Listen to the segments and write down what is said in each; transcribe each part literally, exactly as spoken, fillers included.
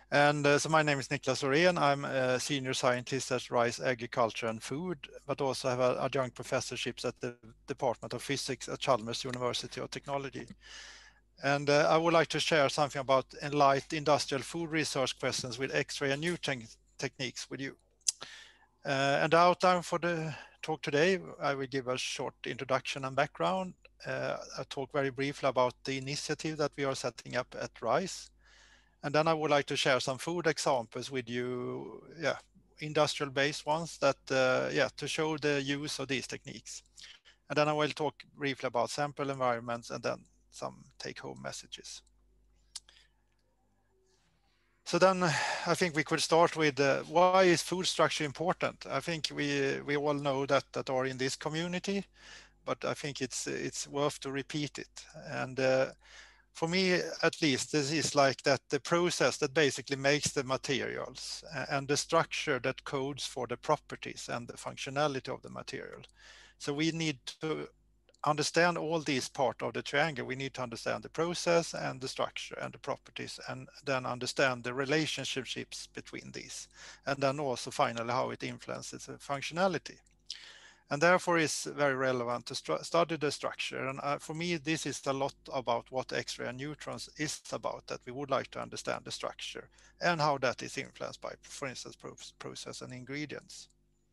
And uh, so my name is Niklas Loren. I'm a senior scientist at RISE Agriculture and Food, but also have a adjunct professorships at the Department of Physics at Chalmers University of Technology. And uh, I would like to share something about Enlight industrial food research questions with X-ray and neutron techniques with you. Uh, and the outline for the talk today, I will give a short introduction and background. Uh, I'll talk very briefly about the initiative that we are setting up at RISE. And then I would like to share some food examples with you, yeah, industrial based ones that, uh, yeah, to show the use of these techniques. And then I will talk briefly about sample environments and then some take home messages. So then I think we could start with uh, why is food structure important? I think we we all know that that are in this community, but I think it's it's worth to repeat it. And uh, for me, at least, this is like that the process that basically makes the materials and the structure that codes for the properties and the functionality of the material. So we need to understand all these part of the triangle. We need to understand the process and the structure and the properties, and then understand the relationships between these, and then also finally how it influences the functionality. And therefore it's very relevant to study the structure. And uh, for me, this is a lot about what X-ray and neutrons is about, that we would like to understand the structure and how that is influenced by, for instance, process and ingredients.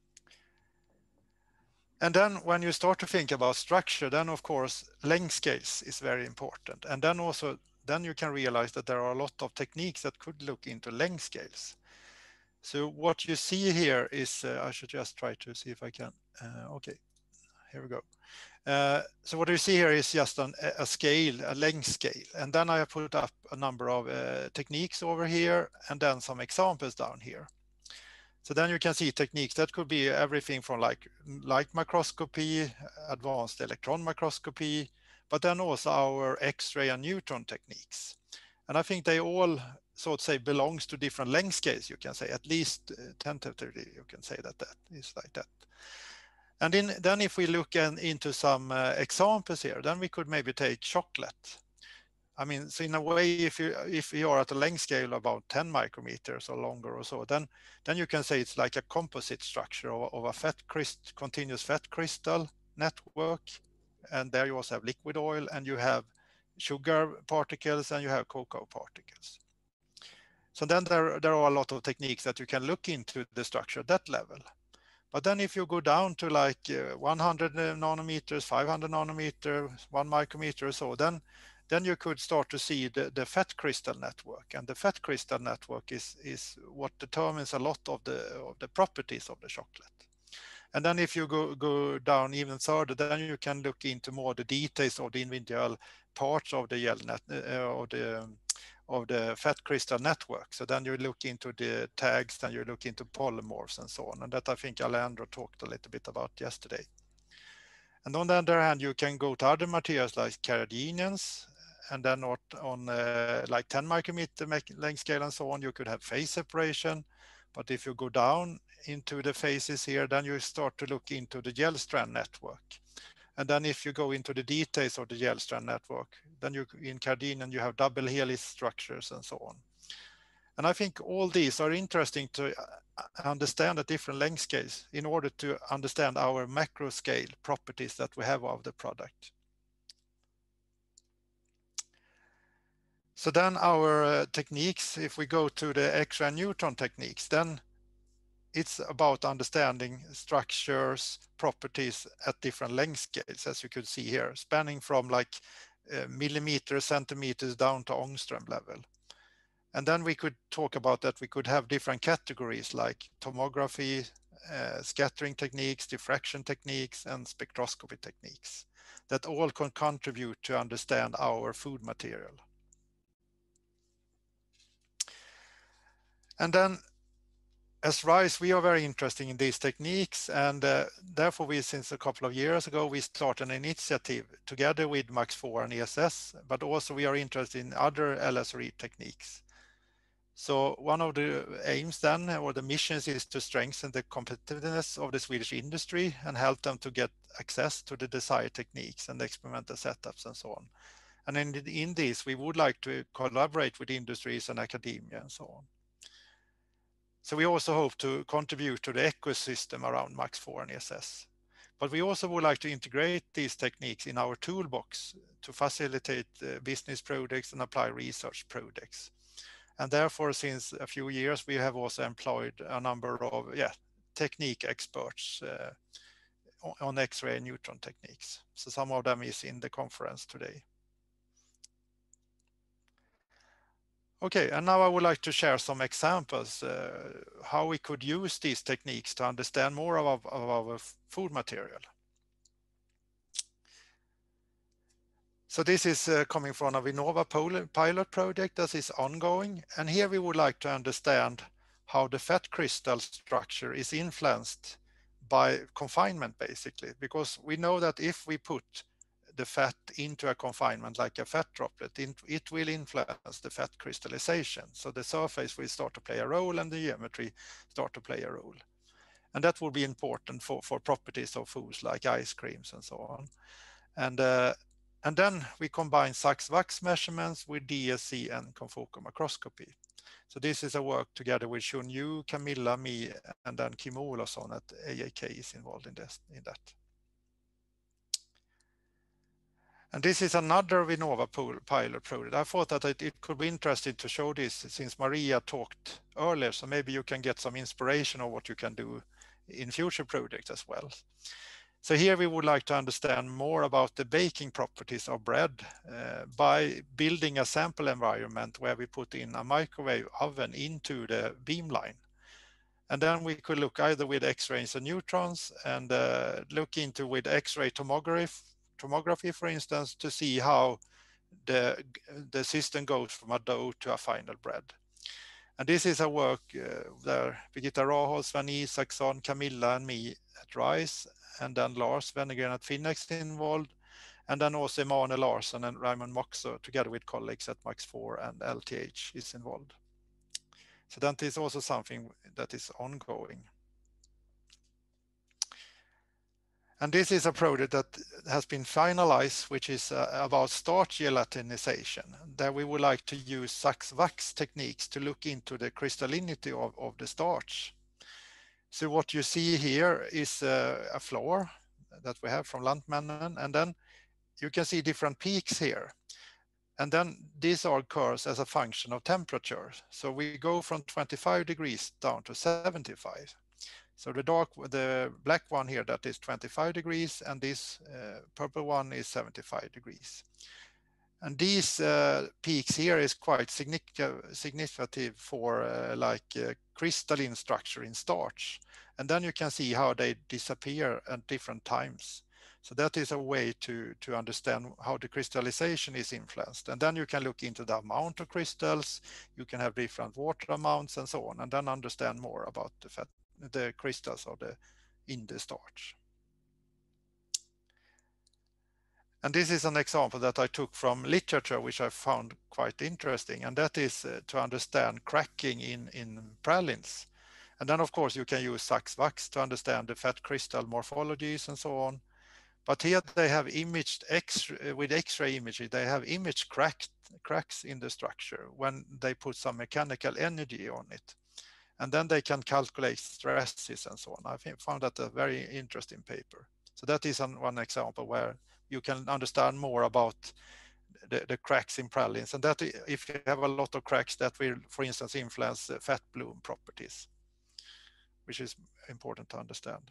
And then when you start to think about structure, then of course length scales is very important. And then also, then you can realize that there are a lot of techniques that could look into length scales. So what you see here is, uh, I should just try to see if I can, uh, okay, here we go. Uh, so what you see here is just an, a scale, a length scale. And then I have put up a number of uh, techniques over here and then some examples down here. So then you can see techniques that could be everything from like light microscopy, advanced electron microscopy, but then also our X-ray and neutron techniques. And I think they all, so to say, belongs to different length scales, you can say, at least uh, tentatively, you can say that that is like that. And in, then if we look in, into some uh, examples here, then we could maybe take chocolate. I mean, so in a way, if you if you are at a length scale about ten micrometers or longer or so, then then you can say it's like a composite structure of, of a fat crystal, continuous fat crystal network, and there you also have liquid oil, and you have sugar particles, and you have cocoa particles. So then there there are a lot of techniques that you can look into the structure at that level. But then if you go down to like uh, one hundred nanometers, five hundred nanometer, one micrometer or so, then then you could start to see the, the fat crystal network. And the fat crystal network is, is what determines a lot of the, of the properties of the chocolate. And then if you go, go down even further, then you can look into more the details of the individual parts of the gel net, uh, of the of the fat crystal network. So then you look into the tags and you look into polymorphs and so on. And that I think Alejandro talked a little bit about yesterday. And on the other hand, you can go to other materials like carrageenans, and then on, on uh, like ten micrometer length scale and so on, you could have phase separation. But if you go down into the phases here, then you start to look into the gel strand network. And then if you go into the details of the gel strand network, then you in carrageenan you have double helix structures and so on. And I think all these are interesting to understand at different length scales in order to understand our macro scale properties that we have of the product. So then our uh, techniques, if we go to the X-ray and neutron techniques, then it's about understanding structures, properties at different length scales, as you could see here, spanning from like uh, millimeters, centimeters down to angstrom level. And then we could talk about that we could have different categories like tomography, uh, scattering techniques, diffraction techniques, and spectroscopy techniques that all can contribute to understand our food material. And then as RISE, we are very interested in these techniques, and uh, therefore we, since a couple of years ago, we started an initiative together with MAX four and E S S, but also we are interested in other L S R E techniques. So one of the aims then, or the missions, is to strengthen the competitiveness of the Swedish industry and help them to get access to the desired techniques and experimental setups and so on. And in, in this, we would like to collaborate with industries and academia and so on. So we also hope to contribute to the ecosystem around MAX four and E S S. But we also would like to integrate these techniques in our toolbox to facilitate uh, business projects and apply research projects. And therefore, since a few years, we have also employed a number of yeah, technique experts uh, on X-ray and neutron techniques. So some of them is in the conference today. Okay, and now I would like to share some examples uh, how we could use these techniques to understand more of our, of our food material. So this is uh, coming from a Vinnova pilot project that is ongoing, and here we would like to understand how the fat crystal structure is influenced by confinement, basically, because we know that if we put the fat into a confinement like a fat droplet, it will influence the fat crystallization. So the surface will start to play a role and the geometry start to play a role. And that will be important for, for properties of foods like ice creams and so on. And, uh, and then we combine Sachs-Wax measurements with D S C and confocal macroscopy. So this is a work together with Shun Yu, Camilla, me, and then Kim Olofsson at A A K is involved in, this, in that. And this is another Vinnova pilot project. I thought that it, it could be interesting to show this since Maria talked earlier, so maybe you can get some inspiration of what you can do in future projects as well. So here we would like to understand more about the baking properties of bread uh, by building a sample environment where we put in a microwave oven into the beamline. And then we could look either with X-rays and neutrons and uh, look into with X-ray tomography, tomography, for instance, to see how the, the system goes from a dough to a final bread. And this is a work uh, there Birgitta Rahoz, Sven Isaksson, Camilla and me at RISE, and then Lars Wennergren at Finnex involved, and then also Emanuel Larsson and Raymond Moxo together with colleagues at MAX four and L T H is involved. So that is also something that is ongoing. And this is a project that has been finalized, which is uh, about starch gelatinization. There we would like to use Sachs-Wax techniques to look into the crystallinity of, of the starch. So what you see here is uh, a floor that we have from Lantmännen, and then you can see different peaks here. And then these are curves as a function of temperature. So we go from twenty-five degrees down to seventy-five. So the dark, the black one here, that is twenty-five degrees, and this uh, purple one is seventy-five degrees. And these uh, peaks here is quite significant for uh, like uh, crystalline structure in starch. And then you can see how they disappear at different times. So that is a way to, to understand how the crystallization is influenced. And then you can look into the amount of crystals, you can have different water amounts and so on, and then understand more about the, fat, the crystals of the, in the starch. And this is an example that I took from literature, which I found quite interesting, and that is uh, to understand cracking in, in pralines. And then, of course, you can use Sachs-Wax to understand the fat crystal morphologies and so on. But here they have imaged X with X-ray imaging, they have imaged cracked, cracks in the structure when they put some mechanical energy on it. And then they can calculate stresses and so on. I think, found that a very interesting paper. So that is an, one example where you can understand more about the, the cracks in pralines. And that if you have a lot of cracks, that will, for instance, influence fat bloom properties, which is important to understand.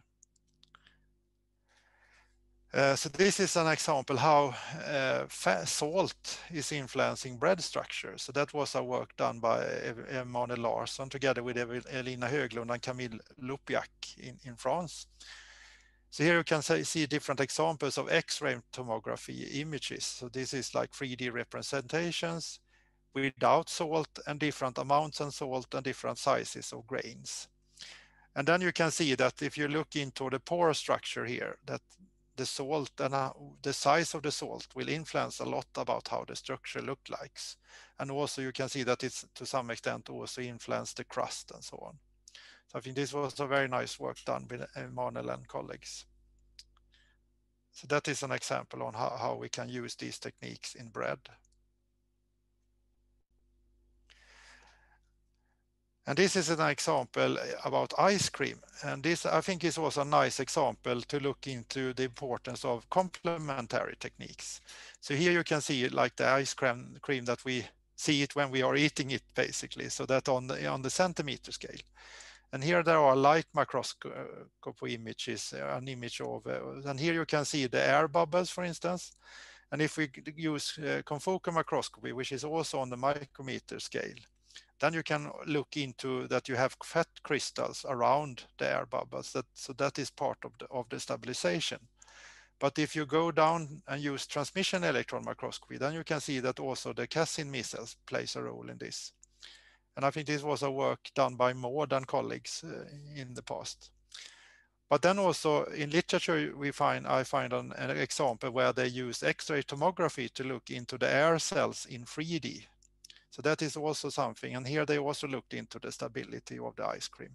Uh, so this is an example how uh, fat, salt is influencing bread structure. So that was a work done by Emanuel Larsson together with Elina Höglund and Camille Lupiac in, in France. So here you can say, see different examples of X-ray tomography images. So this is like three D representations without salt and different amounts of salt and different sizes of grains. And then you can see that if you look into the pore structure here, that the salt and uh, the size of the salt will influence a lot about how the structure looks like. And also you can see that it's to some extent also influence the crust and so on. So I think this was a very nice work done with Emanuel and colleagues. So that is an example on how, how we can use these techniques in bread. And this is an example about ice cream. And this, I think, is also a nice example to look into the importance of complementary techniques. So here you can see it like the ice cream, cream that we see it when we are eating it, basically. So that on the, on the centimeter scale. And here there are light microscopy images, uh, an image of, uh, and here you can see the air bubbles, for instance. And if we use uh, confocal microscopy, which is also on the micrometer scale, then you can look into that you have fat crystals around the air bubbles. That, so that is part of the, of the stabilization. But if you go down and use transmission electron microscopy, then you can see that also the Cassin micelles plays a role in this. And I think this was a work done by more than colleagues uh, in the past. But then also in literature, we find I find an, an example where they use X-ray tomography to look into the air cells in three D. So that is also something. And here they also looked into the stability of the ice cream.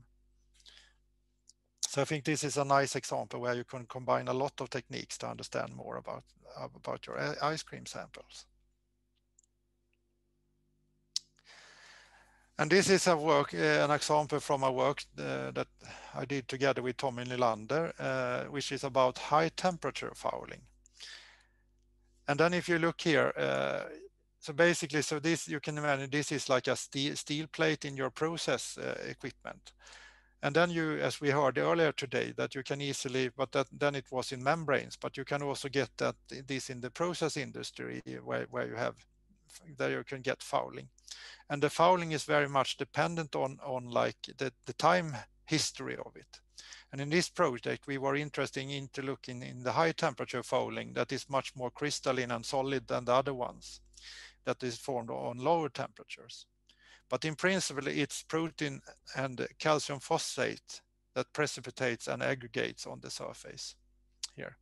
So I think this is a nice example where you can combine a lot of techniques to understand more about, about your ice cream samples. And this is a work, uh, an example from a work uh, that I did together with Tommy Nylander, uh, which is about high temperature fouling. And then if you look here, uh, so basically, so this, you can imagine this is like a steel, steel plate in your process uh, equipment. And then you, as we heard earlier today, that you can easily, but that, then it was in membranes, but you can also get that this in the process industry where, where you have, there you can get fouling. And the fouling is very much dependent on, on like the, the time history of it. And in this project, we were interested into looking in the high temperature fouling that is much more crystalline and solid than the other ones that is formed on lower temperatures. But in principle, it's protein and calcium phosphate that precipitates and aggregates on the surface here.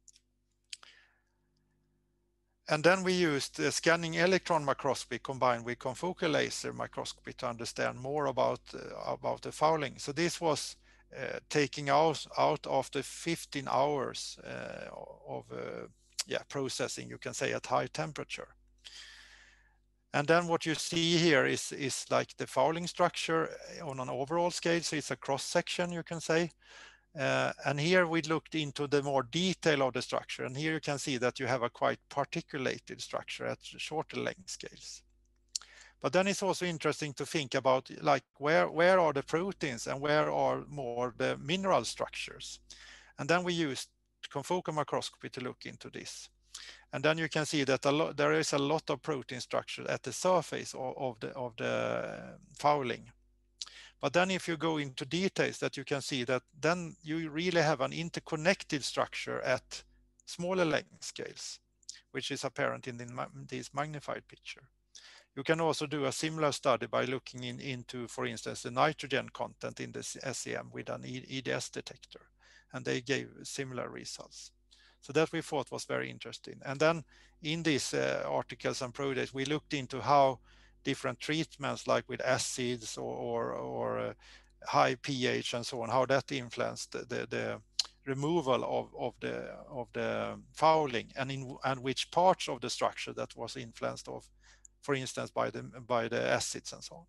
And then we used uh, scanning electron microscopy combined with confocal laser microscopy to understand more about, uh, about the fouling. So this was uh, taking out, out after fifteen hours uh, of uh, yeah, processing, you can say, at high temperature. And then what you see here is, is like the fouling structure on an overall scale. So it's a cross section, you can say. Uh, and here we looked into the more detail of the structure. And here you can see that you have a quite particulated structure at shorter length scales. But then it's also interesting to think about like where, where are the proteins and where are more the mineral structures. And then we used confocal microscopy to look into this. And then you can see that a lot, there is a lot of protein structure at the surface of, of, the, of the fouling. But then if you go into details that you can see that then you really have an interconnected structure at smaller length scales, which is apparent in the, this magnified picture. You can also do a similar study by looking in, into, for instance, the nitrogen content in the S E M with an E D S detector, and they gave similar results. So that we thought was very interesting. And then in these uh, articles and projects, we looked into how different treatments like with acids or, or, or uh, high pH and so on, how that influenced the, the, the removal of, of, the, of the fouling and, in, and which parts of the structure that was influenced of, for instance, by the, by the acids and so on.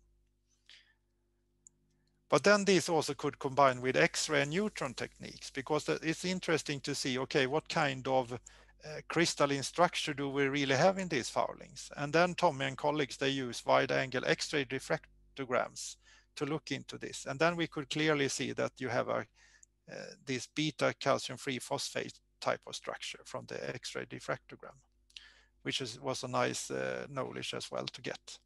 But then these also could combine with X-ray and neutron techniques, because it's interesting to see, okay, what kind of uh, crystalline structure do we really have in these foulings? And then Tommy and colleagues, they use wide-angle X-ray diffractograms to look into this. And then we could clearly see that you have a, uh, this beta calcium-free phosphate type of structure from the X-ray diffractogram, which is, was a nice uh, knowledge as well to get.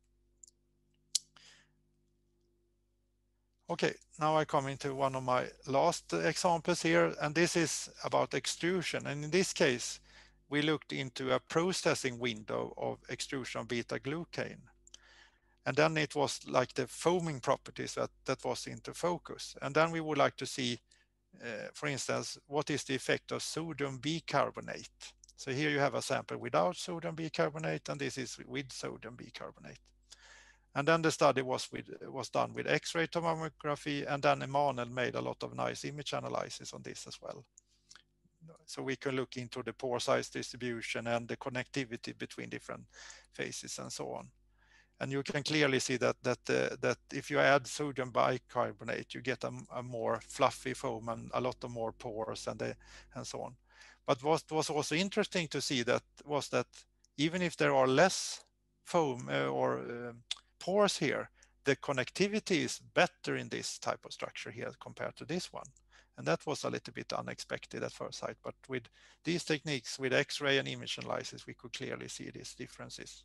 Okay, now I come into one of my last examples here, and this is about extrusion. And in this case, we looked into a processing window of extrusion of beta-glucane. And then it was like the foaming properties that, that was into focus. And then we would like to see, uh, for instance, what is the effect of sodium bicarbonate? So here you have a sample without sodium bicarbonate, and this is with sodium bicarbonate. And then the study was, with, was done with X-ray tomography, and then Emanuel made a lot of nice image analysis on this as well. So we can look into the pore size distribution and the connectivity between different phases and so on. And you can clearly see that that uh, that if you add sodium bicarbonate, you get a, a more fluffy foam and a lot of more pores and they, and so on. But what was also interesting to see that was that even if there are less foam uh, or uh, pores here, the connectivity is better in this type of structure here compared to this one. And that was a little bit unexpected at first sight. But with these techniques, with X-ray and image analysis, we could clearly see these differences.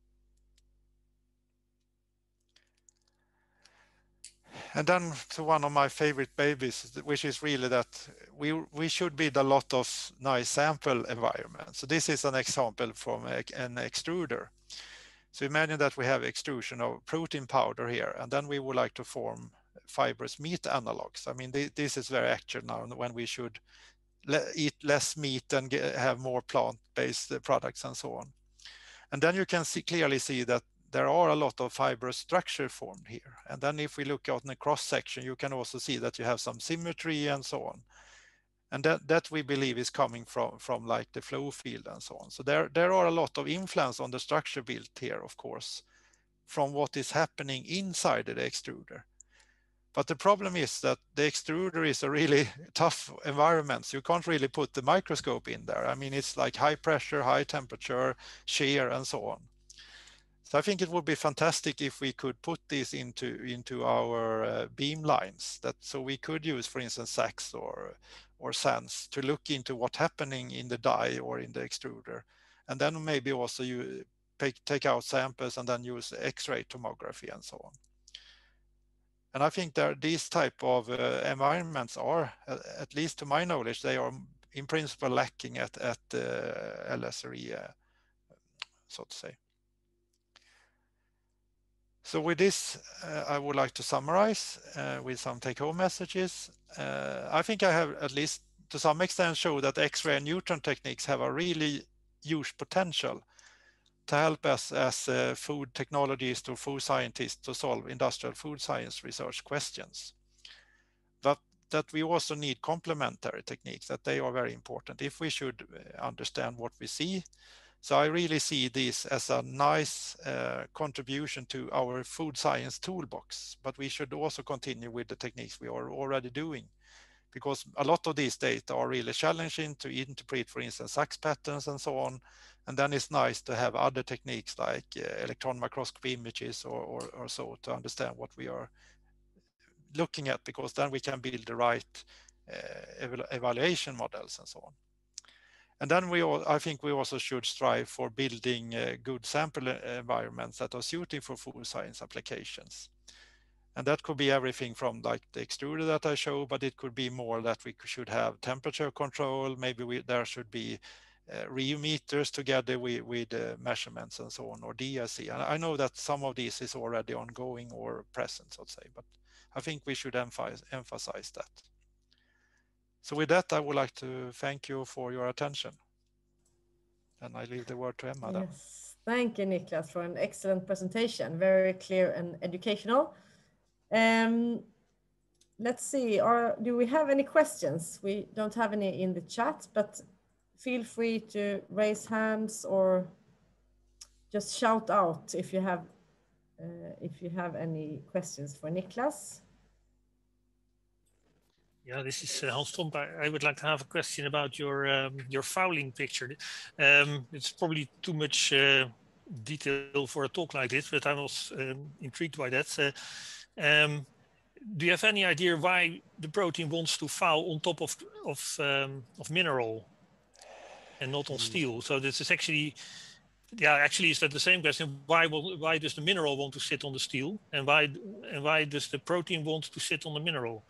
And then to one of my favorite babies, which is really that we we should build a lot of nice sample environments. So this is an example from a, an extruder. So imagine that we have extrusion of protein powder here, and then we would like to form fibrous meat analogs. I mean, th this is very actual now when we should le eat less meat and get, have more plant-based products and so on. And then you can see, clearly see that there are a lot of fibrous structure formed here. And then if we look out in the cross section, you can also see that you have some symmetry and so on. And that, that we believe is coming from, from like the flow field and so on. So there, there are a lot of influence on the structure built here, of course, from what is happening inside the extruder. But the problem is that the extruder is a really tough environment. So you can't really put the microscope in there. I mean, it's like high pressure, high temperature, shear, and so on. So I think it would be fantastic if we could put this into, into our uh, beam lines, that so we could use, for instance, S A Cs or, or SANS to look into what's happening in the die or in the extruder. And then maybe also you take, take out samples and then use X-ray tomography and so on. And I think that these type of uh, environments are, uh, at least to my knowledge, they are in principle lacking at, at uh, L S R E, uh, so to say. So with this, uh, I would like to summarize uh, with some take-home messages. Uh, I think I have at least to some extent showed that X-ray and neutron techniques have a really huge potential to help us as uh, food technologists or food scientists to solve industrial food science research questions. But that we also need complementary techniques, that they are very important if we should understand what we see. So I really see this as a nice uh, contribution to our food science toolbox, but we should also continue with the techniques we are already doing, because a lot of these data are really challenging to interpret, for instance, S A C patterns and so on. And then it's nice to have other techniques like uh, electron microscopy images or, or, or so to understand what we are looking at, because then we can build the right uh, ev evaluation models and so on. And then we all, I think we also should strive for building uh, good sample environments that are suited for food science applications. And that could be everything from like the extruder that I show, but it could be more that we should have temperature control. Maybe we, there should be uh, Rio meters together with, with uh, measurements and so on, or D I C. And I know that some of this is already ongoing or present, so to say, but I think we should emphasize, emphasize that. So with that, I would like to thank you for your attention. And I leave the word to Emma then. Yes, thank you, Niklas, for an excellent presentation. Very clear and educational. Um, let's see, are, do we have any questions? We don't have any in the chat, but feel free to raise hands or just shout out if you have, uh, if you have any questions for Niklas. Yeah, this is uh, Hans Tromp. I, I would like to have a question about your um, your fouling picture. Um, it's probably too much uh, detail for a talk like this, but I was um, intrigued by that. Uh, um, do you have any idea why the protein wants to foul on top of of um, of mineral and not on steel? So this is actually, yeah, actually, is that the same question? Why will, why does the mineral want to sit on the steel, and why and why does the protein want to sit on the mineral?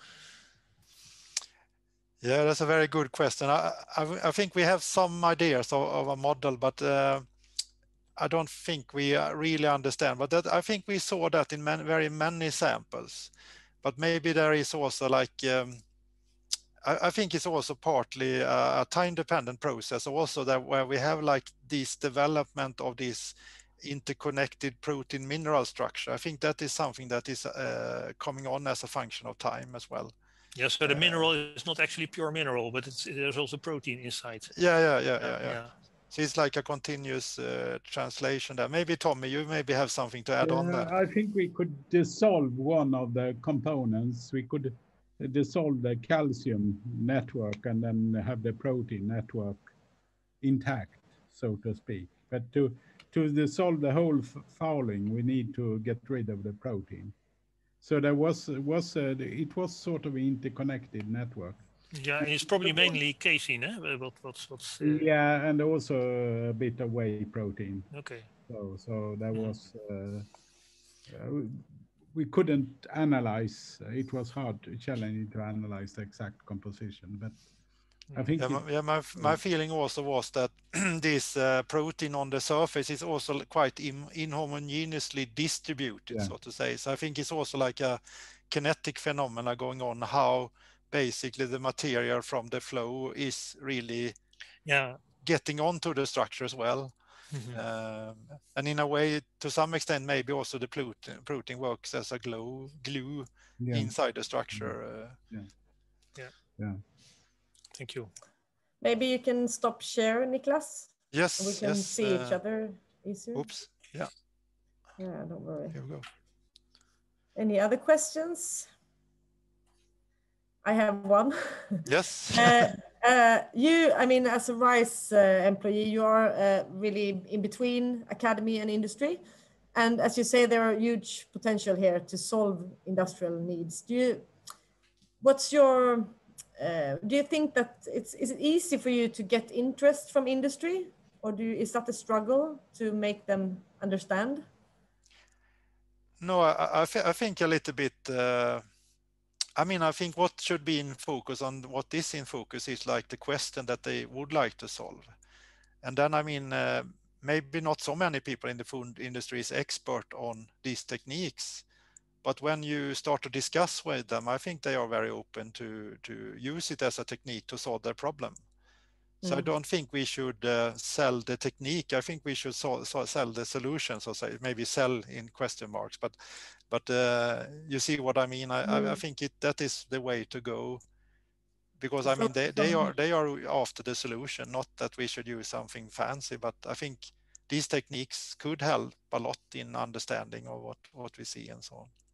Yeah, that's a very good question. I, I, I think we have some ideas of, of a model, but uh, I don't think we really understand. But that, I think we saw that in many, very many samples. But maybe there is also like, um, I, I think it's also partly a, a time-dependent process also, that where we have like this development of this interconnected protein mineral structure. I think that is something that is uh, coming on as a function of time as well. Yeah, so the uh, mineral is not actually pure mineral, but it's, there's also protein inside. Yeah, yeah, yeah, yeah, yeah. yeah. So it's like a continuous uh, translation there. Maybe Tommy, you maybe have something to add on Yeah, there. I think we could dissolve one of the components. We could dissolve the calcium network and then have the protein network intact, so to speak. But to to dissolve the whole f- fouling, we need to get rid of the protein. So there was was a, it was sort of an interconnected network. Yeah, and it's probably mainly casein, eh? Uh, What, what's, what's, uh, Yeah, and also a bit of whey protein. okay. So so there Mhm. was uh, uh, we couldn't analyze. It was hard, challenging to analyze the exact composition, but I think Yeah, it, my, yeah, my, my feeling also was that this uh, protein on the surface is also quite in, inhomogeneously distributed, yeah, so to say. So I think it's also like a kinetic phenomena going on, how basically the material from the flow is really Yeah. getting onto the structure as well. Mhm. Um, and in a way, to some extent, maybe also the protein, protein works as a glue, glue yeah, inside the structure. Uh, yeah, Yeah. yeah. Thank you. Maybe you can stop share, Niklas, and we yes, can yes. see each Uh, other easier. oops. Yeah, Yeah, don't worry. here we go. Any other questions? I have one. Yes. uh, uh, you, I mean, as a RISE uh, employee, you are uh, really in between academy and industry. And as you say, there are huge potential here to solve industrial needs. Do you, what's your, uh, do you think that it's, is it easy for you to get interest from industry? Or do you, is that a struggle to make them understand? No, I, I, th I think a little bit. Uh, I mean, I think what should be in focus on what is in focus is like the question that they would like to solve. And then, I mean, uh, maybe not so many people in the food industry is expert on these techniques, but when you start to discuss with them, I think they are very open to to use it as a technique to solve their problem. So I Mm. don't think we should uh, sell the technique. I think we should so, so sell the solution, so say maybe sell in question marks. But but uh, you see what I mean. I, I, I Mm. think it that is the way to go, because I So, mean they, they so are they are after the solution, not that we should use something fancy. But I think these techniques could help a lot in understanding of what what we see and so on.